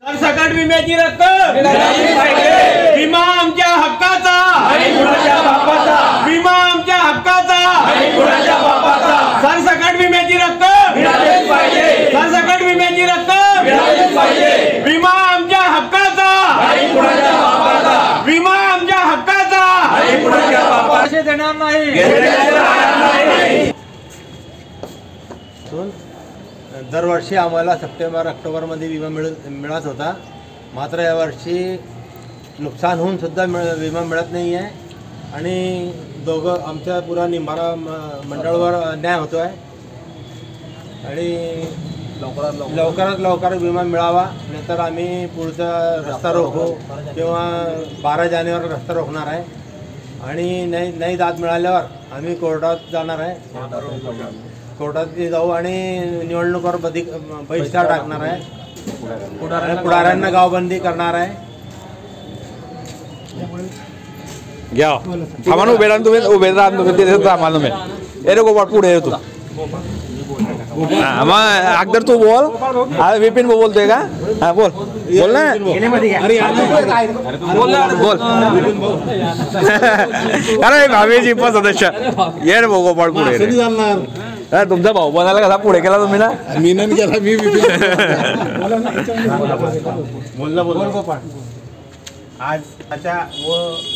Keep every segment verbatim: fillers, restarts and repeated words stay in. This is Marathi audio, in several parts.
सरसकट विम्याची रक्कम विमा आमच्या हक्काचा विमा आमच्या हक्काचा सरसकट विम्याची रक्कम सरसकट विम्याची रक्कम विमा आमच्या हक्काचा विमा आमच्या हक्काचा देणार नाही। दरवर्षी आम्हाला सप्टेंबर ऑक्टोबरमध्ये विमा मिळ मिळत होता, मात्र यावर्षी नुकसान होऊन सुद्धा मिळ विमा मिळत नाही आहे आणि दोघं आमच्या पुरा निंबारा मंडळावर अन्याय होतो आहे आणि लवकरात लवकरात लवकर विमा मिळावा, नाहीतर आम्ही पुढचा रस्ता रोको किंवा बारा जानेवारी रस्ता रोखणार आहे आणि नाही नाही दाद मिळाल्यावर आम्ही कोर्टात जाणार आहे, कोर्टात जाऊ आणि निवडणुकीवर बदी बहिष्कार टाकणार आहे, पुढाऱ्यांना गावबंदी करणार आहे। घ्या थांबा उभे राहा तुम्ही उभे राहा तुम्ही थांबा तुम्ही ए रे गोपाळ पुढे ये तू मग अगदर तू बोल विपिन बोलतोय का हा बोल बोल ना बोल अरे भावेची पण सदस्य ये रे गोपाळ पुढे तुमचा भाऊ बनायला कसा पुढे केला तुम्ही ना मी नाही केला मी बोलला बोल गोपाळ आज त्याच्या व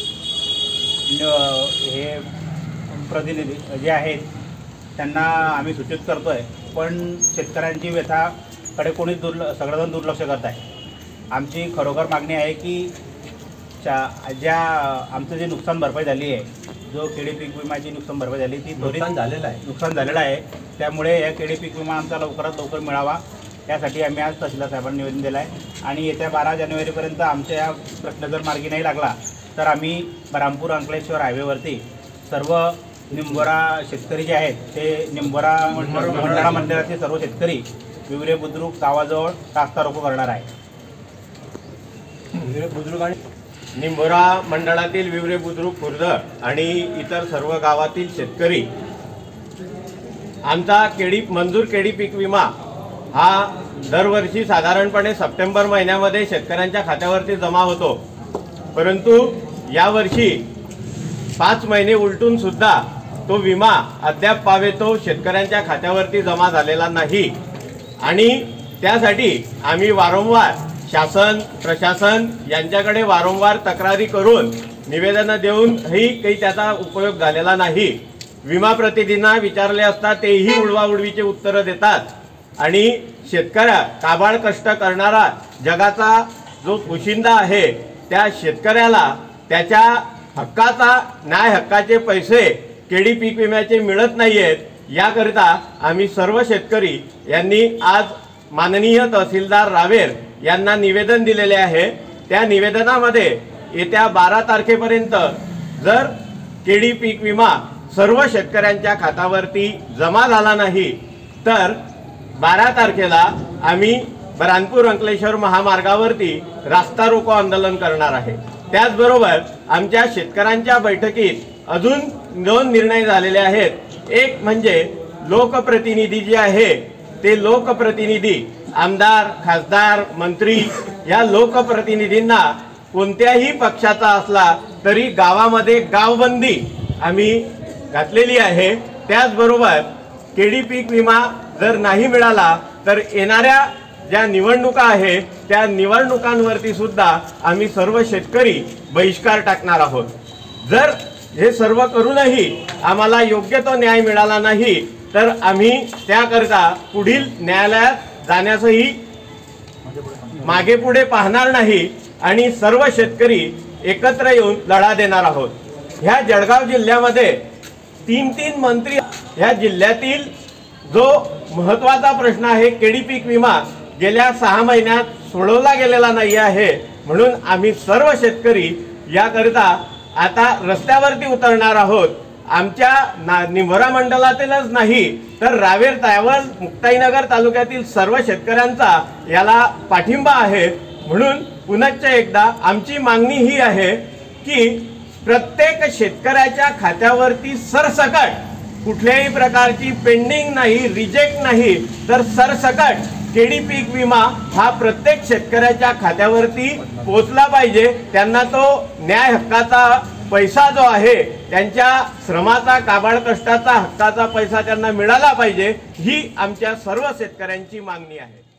हे प्रतिनिधी जे आहेत त्यांना आम्ही सूचित करतोय, पण शेतकऱ्यांची व्यथाकडे कोणीच दुर्ल सगळेजण दुर्लक्ष करत आहे। आमची खरोखर मागणी आहे की ज्या आमचं जे नुकसान भरपाई झाली आहे, जो केळी पीक विमाची नुकसान भरपाई झाली ती त्वरित झालेला आहे नुकसान झालेलं आहे त्यामुळे या केळी पीक विमा आमचा लवकरात लवकर मिळावा यासाठी आम्ही आज तहसीलदार साहेबांना निवेदन दिलं आहे आणि येत्या बारा जानेवारीपर्यंत आमच्या या प्रश्न जर मार्गी नाही लागला तर आम्ही रामपूर अंकलेश्वर हायवेवरती सर्व निंबोरा शेतकरी जे आहेत ते निंबोरा मंडळा मंदिरातील सर्व शेतकरी विवरे बुद्रुक गावाजवळ रास्ता रोको करणार आहे। विवरे बुद्रुक आणि निंबोरा मंडळातील विवरे बुद्रुक खुर्द आणि इतर सर्व गावातील शेतकरी आमचा केळी मंजूर केळी पीक विमा हा दरवर्षी साधारणपणे सप्टेंबर महिन्यामध्ये शेतकऱ्यांच्या खात्यावरती जमा होतो, परंतु यावर्षी पाच महिने उलटून सुद्धा तो विमा अद्याप पावेतो शेतकऱ्यांच्या खात्यावरती जमा झालेला नाही आणि त्यासाठी आम्ही वारंवार शासन प्रशासन यांच्याकडे वारंवार तक्रारी करून निवेदनं देऊनही काही त्याचा उपयोग झालेला नाही। विमा प्रतिनिधींना विचारले असता तेही उडवाउडवीचे उत्तरं देतात आणि शेतकऱ्या काबाड कष्ट करणारा जगाचा जो पोशिंदा आहे त्या शेतकऱ्याला त्याच्या हक्काचा न्याय हक्काचे पैसे केळी पीक विम्याचे मिळत नाहीयेत, याकरिता आम्ही सर्व शेतकरी यांनी आज माननीय तहसीलदार रावेर यांना निवेदन दिलेले आहे। त्या निवेदनामध्ये येत्या बारा तारखेपर्यंत जर केळी पीक विमा सर्व शेतकऱ्यांच्या खात्यावरती जमा झाला नाही तर बारा तारखेला आम्ही रामपूर अंकलेश्वर महामार्गावरती रास्ता रोको आंदोलन करणार आहे। त्याचबरोबर आमच्या शेतकऱ्यांच्या बैठकीत अजून दोन निर्णय झालेले आहेत। एक म्हणजे लोकप्रतिनिधी जे आहे ते लोकप्रतिनिधी आमदार खासदार मंत्री या लोकप्रतिनिधींना कोणत्याही पक्षाचा असला तरी गावामध्ये गावबंदी आम्ही घातलेली आहे। त्याचबरोबर केळी पीक विमा जर नाही मिळाला तर येणाऱ्या ज्या निवडणुका आहे त्या निवडणुकांवरती सुद्धा आम्ही सर्व शेतकरी बहिष्कार टाकणार आहोत। जर हे सर्व करूनही आम्हाला योग्य तो न्याय मिळाला नाही तर आम्ही त्याकरता पुढील न्यायालयात जाण्यासही मागे पुढे पाहणार नाही आणि सर्व शेतकरी एकत्र येऊन लढा देणार आहोत। ह्या जळगाव जिल्ह्यामध्ये तीन तीन मंत्री ह्या जिल्ह्यातील जो महत्त्वाचा प्रश्न आहे केळी पीक विमा गेल्या सहा महिन्यात सोडवला गेलेला नाही आहे, म्हणून आम्ही सर्व शेतकरी याकरिता आता रस्त्यावरती उतरणार आहोत। आमच्या निंबोरा मंडळातीलच नाही तर रावेर त्यावल मुक्ताईनगर तालुक्यातील सर्व शेतकऱ्यांचा याला पाठिंबा आहे। म्हणून पुनश्च एकदा आमची मागणी ही आहे की प्रत्येक शेतकऱ्याच्या खात्यावरती सरसकट कुठल्याही प्रकारची पेंडिंग नाही, रिजेक्ट नाही, तर सरसकट केडी पीक विमा हा प्रत्येक शेतकऱ्याच्या खात्यावरती पोचला पाहिजे। त्यांना तो न्याय हक्काचा पैसा जो आहे, त्यांच्या श्रमाचा काबाड कष्टाचा हक्काचा पैसा त्यांना मिळाला पाहिजे, ही आमच्या सर्व शेतकऱ्यांची मागणी आहे।